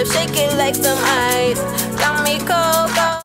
shake it like some ice. Got me cold.